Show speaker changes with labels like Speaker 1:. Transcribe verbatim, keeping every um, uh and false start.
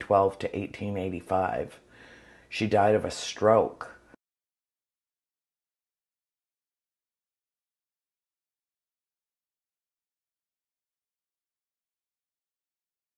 Speaker 1: twelve to eighteen eighty-five. She died of a stroke